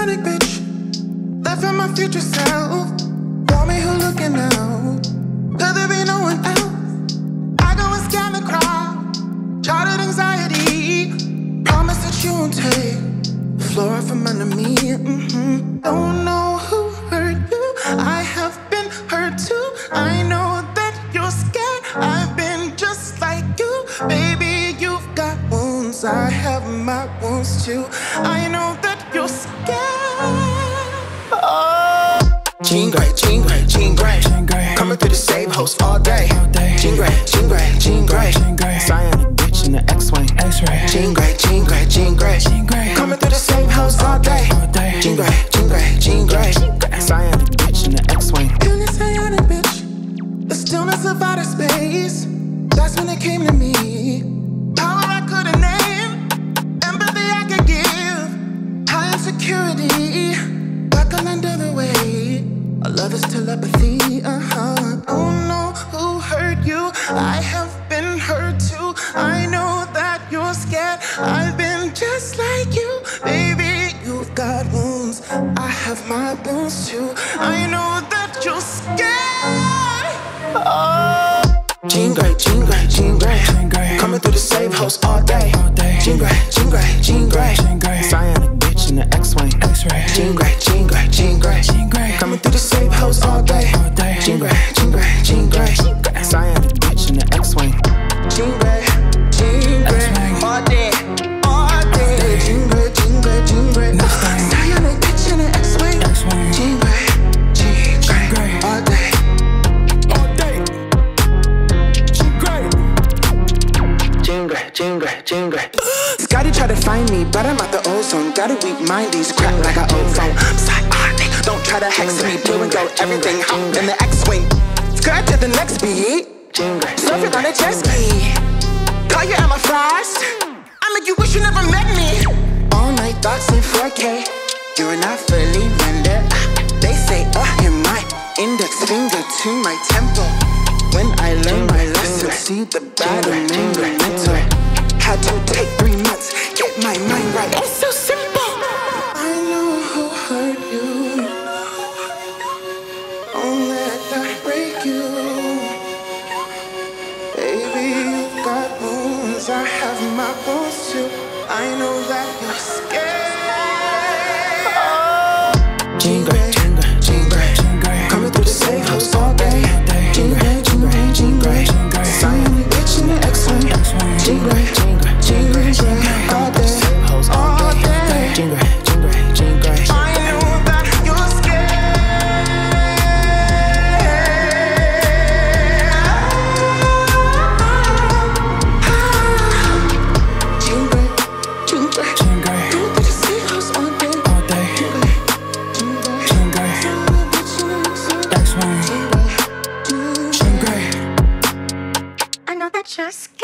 messianic bitch, left from my future self. Want me who looking out? Could there be no one else? I go and scan the crowd. Childhood anxiety. Promise that you won't take the floor out from under me. Don't know who hurt you. I have been hurt too. I know that you're scared. I've been just like you. Baby, you've got wounds. I have my wounds too. I know that you're scared. Oh. Jean Grey, Jean Grey, Jean Grey. Coming through the same host all day. Jean Grey, Jean Grey, Jean Grey. Cyanic bitch in the X-Wing. Jean Grey, Jean Grey, Jean Grey. Coming through the same host all day. Jean Grey, Jean Grey, Jean Grey. Cyanic bitch in the X-Wing. Feeling cyanic bitch. The stillness of outer space. That's when it came to me. Power I couldn't name. Empathy I could give. High insecurity. Buckle under the weight. Our love is telepathy. Don't know who hurt you. I have been hurt too. I know that you're scared. I've been just like you. Baby, you've got wounds. I have my wounds too. I know that you're scared. Oh. Jean Grey, Jean Grey, Jean Grey. Coming through the same host all day. Jean Grey, Jean Grey, Jean Grey. Cyanic bitch in the X-Wing. Jean Grey, Jean Grey, Jean Grey. Coming through the same host all day. Jean Grey, Jean Grey, Jean Grey. Cyanic bitch in the X-Wing. Jean Grey, Jean Grey. All day, all day. Jean Grey, Jean Grey, Jean Grey. Cyanic bitch in the X-Wing. Jean Grey, Jean Grey. All day, all day. Jean Grey, Jean Grey, Jean Grey, Jean Grey. Scotty tried to find me, but I'm out the ozone. Got a weak mind, these crack like I own phone. Don't try to hex me, blue and gold, everything hot in the X-Wing. Skirt to the next beat, surfing on a jet ski. Call you Emma Frost, I make you wish you never met me. All night thoughts in 4K, you're not fully rendered. They say, in my index finger to my temple. When I learn my lesson, see the battle in the mental. Had to take 3 months, get my mind right. It's so simple. I know who hurt you. Don't let that break you. Baby, you've got wounds. I have my wounds too. I know that you're scared. Oh. Jean Grey, Jean Grey, Jean Grey. Coming through the safe house all day. Jean Grey, Jean Grey, Jean Grey. Cyanic bitch in the X-Wing. Jean Grey, Jean Grey, Jean Grey. All day, all day. Jean Grey, Jean Grey, Jean Grey. I know that you're scared. Jean Grey, Jean Grey, Jean Grey. Coming through the safe house all day, all day. Jean Grey, Jean Grey, X-Wing. Jean Grey, Jean Grey. I know that you're scared.